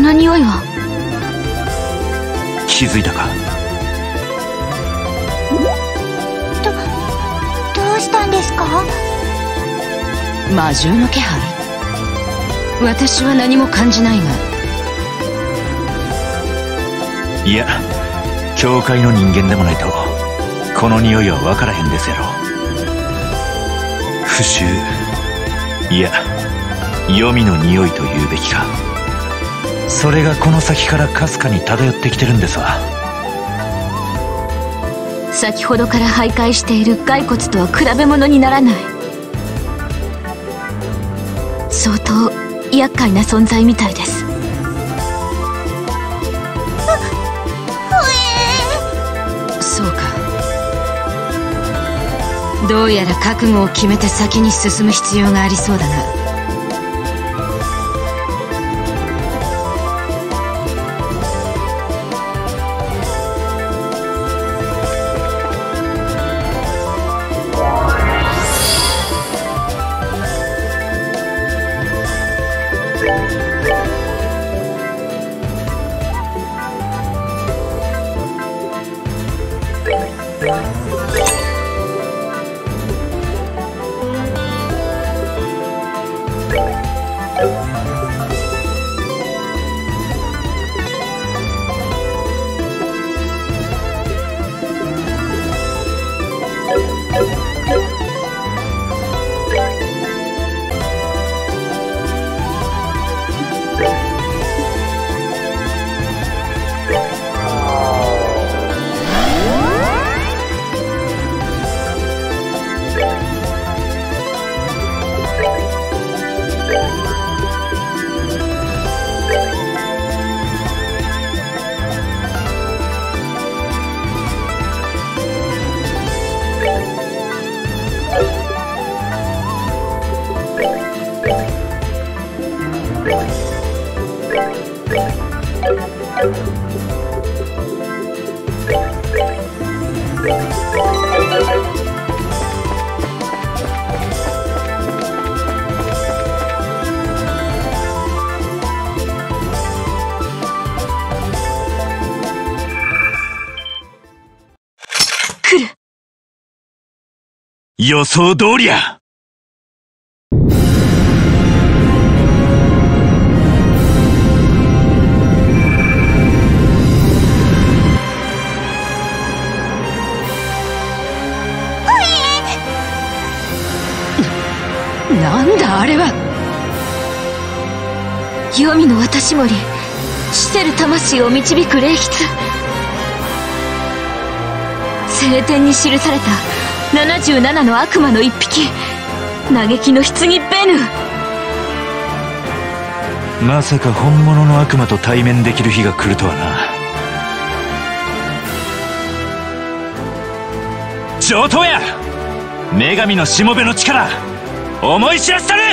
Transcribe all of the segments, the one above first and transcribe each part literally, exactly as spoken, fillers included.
の匂いは。 気づいたか？ ど、どうしたんですか？ 魔獣の気配？私は何も感じないが。 いや、教会の人間でもないとこの匂いは分からへんですやろ。腐臭、いや黄泉の匂いと言うべきか。それがこの先からかすかに漂ってきてるんですわ。 先ほどから徘徊している骸骨とは比べ物にならない。相当厄介な存在みたいです。そうか。どうやら覚悟を決めて先に進む必要がありそうだな。 予想通りや。 なんだあれは。黄泉の渡し森、死せる魂を導く霊筆。聖典に記されたななじゅうななの悪魔の一匹、嘆きの棺ベヌ。 まさか本物の悪魔と対面できる日が来るとはな。上等や。女神のしもべの力、思い知らせたる。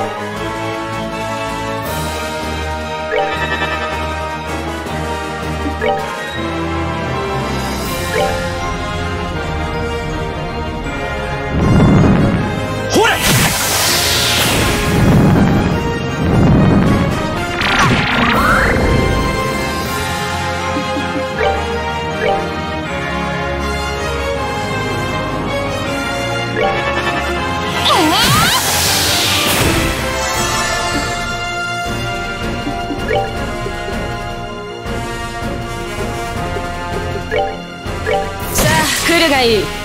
来るがいい。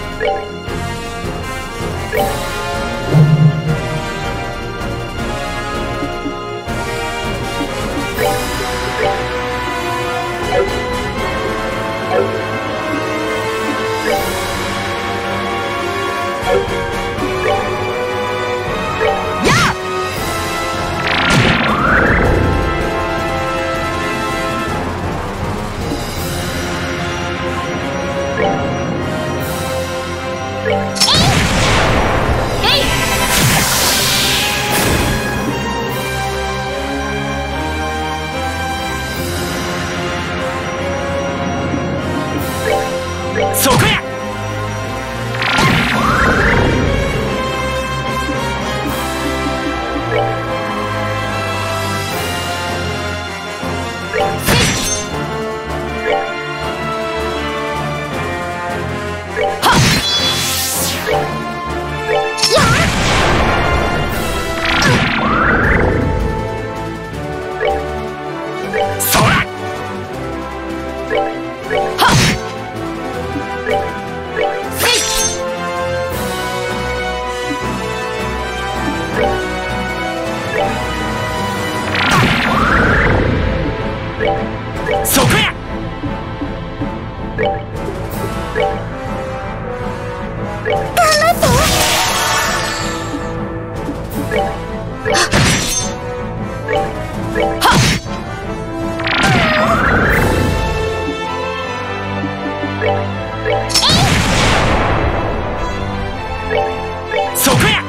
そこや。そこや。そこや。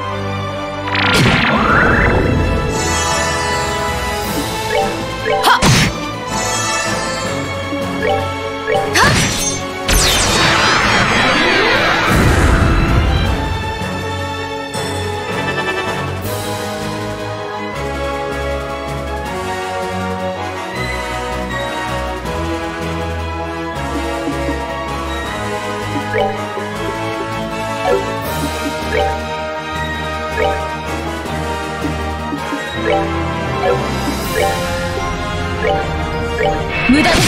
無駄です。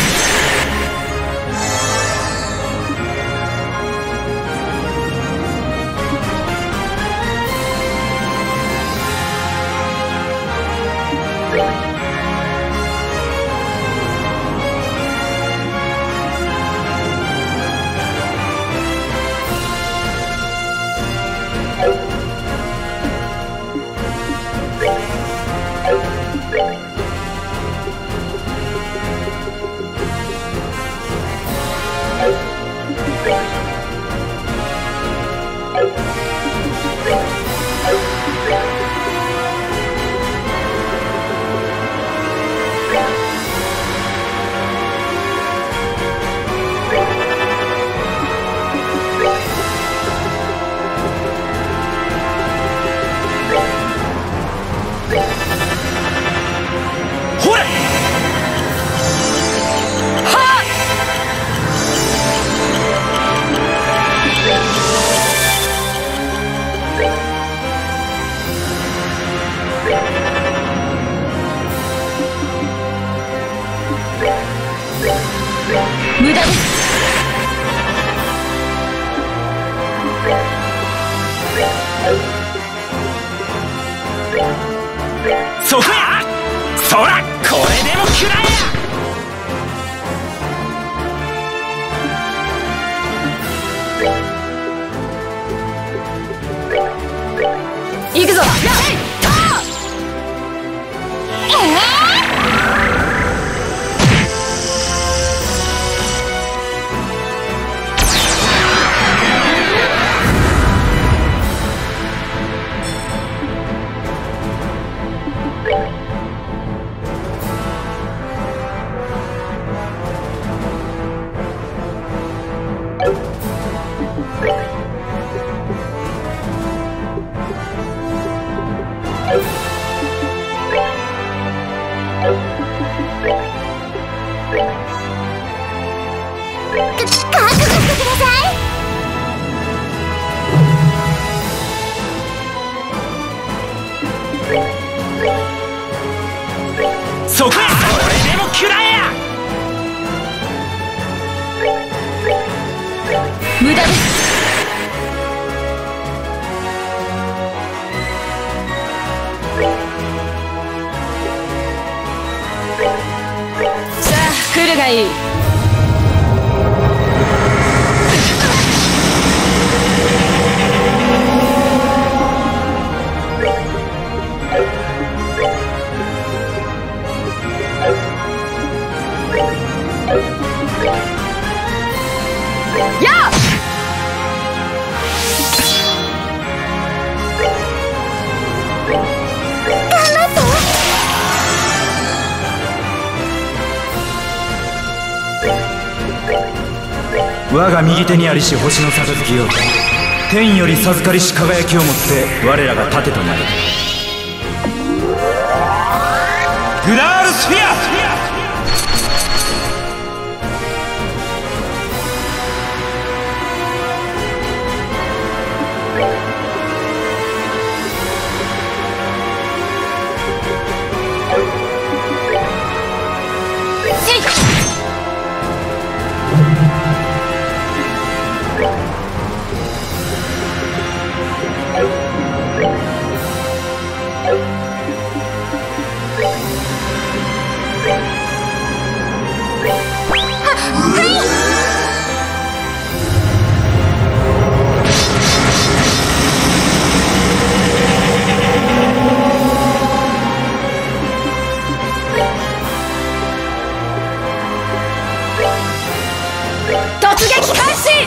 無駄です。そこや。そらこれでも食らえや。行くぞ。 覚悟してください。 そこや、それでも食らえや。 無駄です。さあ来るがいい。 我が右手にありし星の杯を天より授かりし輝きをもって我らが盾となる。グラールスフィア。突撃開始。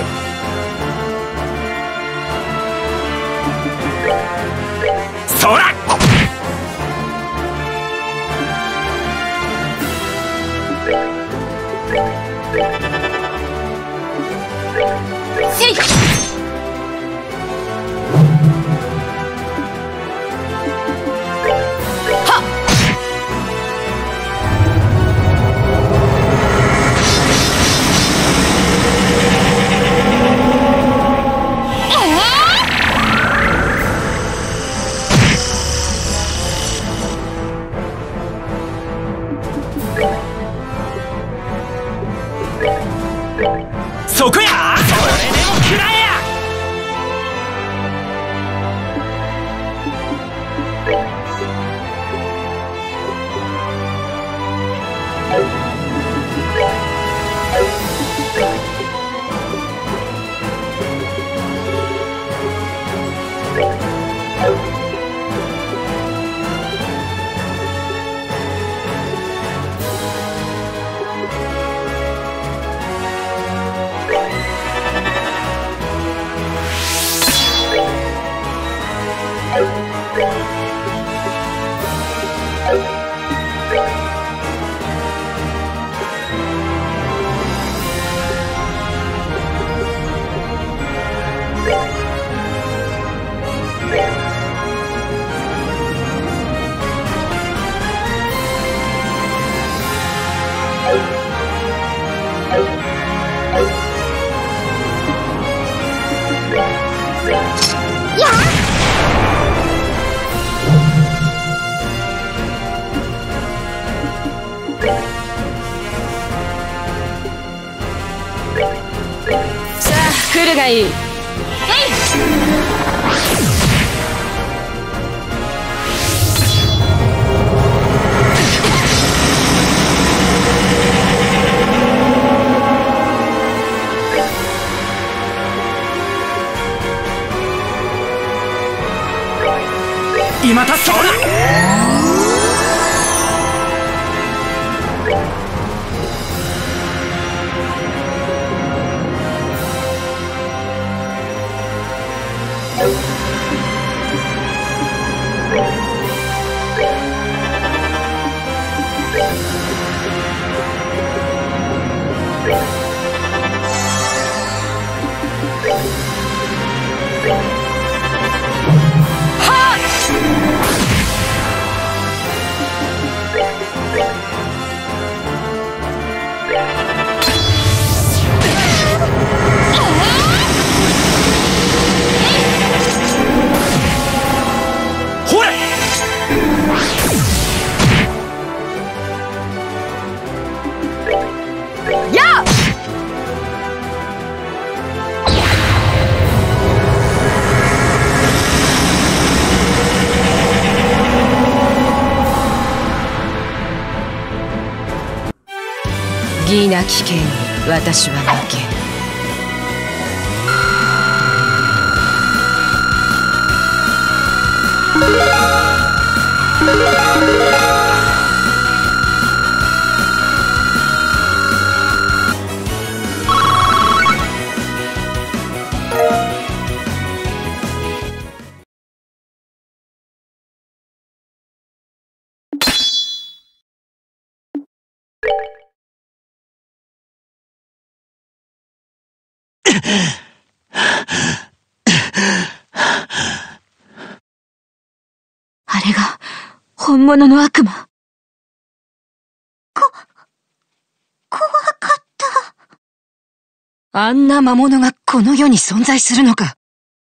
そらせい。 そこや、それでも食らえや。 さあ来るがいい。 今たっそら。 義なき剣に私は負けん。 あれが本物の悪魔。 こ、怖かった。 あんな魔物がこの世に存在するのか。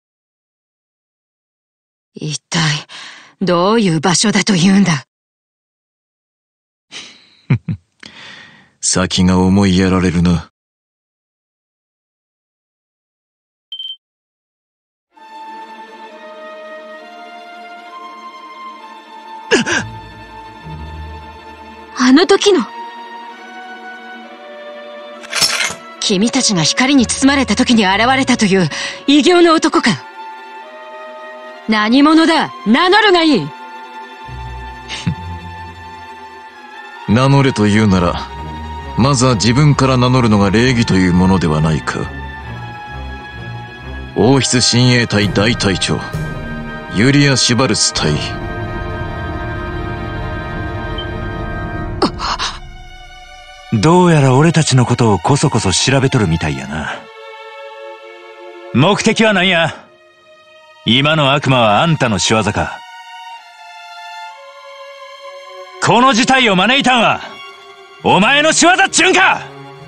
一体どういう場所だというんだ。 先が思いやられるな。 あの時の。 君たちが光に包まれた時に現れたという異形の男か。何者だ、名乗るがいい。 名乗れというなら、まずは自分から名乗るのが礼儀というものではないか。王室親衛隊大隊長、ユリア・シュバルス隊。 どうやら俺たちのことをこそこそ調べとるみたいやな。目的は何や？今の悪魔はあんたの仕業か？この事態を招いたんはお前の仕業っちゅうんか？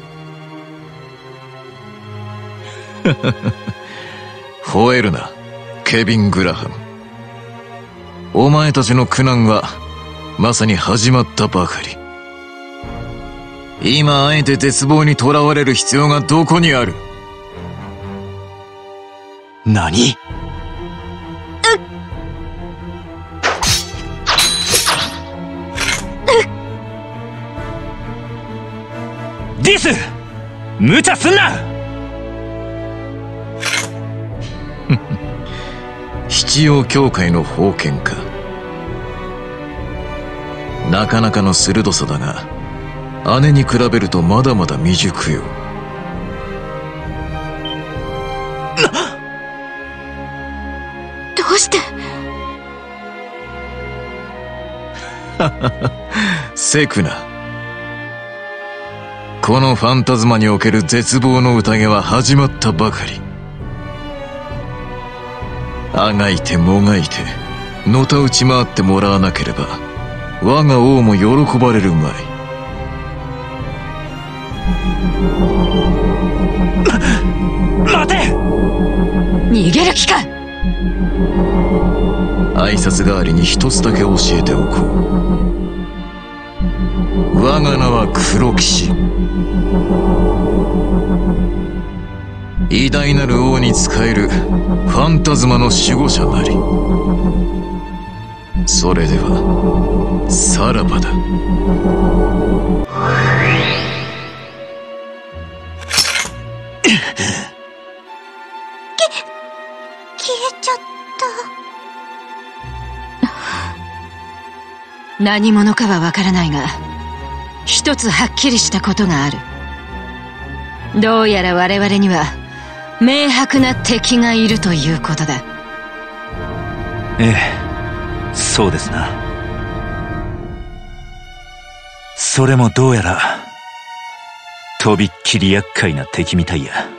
吠えるな、ケビン・グラハム。お前たちの苦難はまさに始まったばかり。今あえて絶望にとらわれる必要がどこにある？ 何？ディス！無茶すんな！ 七曜教会の封建か。なかなかの鋭さだが、姉に比べるとまだまだ未熟よ。 どうして？ セクナ。このファンタズマにおける絶望の宴は始まったばかり。あがいてもがいてのたうち回ってもらわなければ我が王も喜ばれるまい。 待て！ 逃げる気か！ 挨拶代わりに一つだけ教えておこう。我が名は黒騎士。偉大なる王に仕えるファンタズマの守護者なり。それではさらばだ。 消えちゃった。 何者かはわからないが、一つはっきりしたことがある。どうやら我々には明白な敵がいるということだ。 ええ、そうですな。それもどうやらとびっきり厄介な敵みたいや。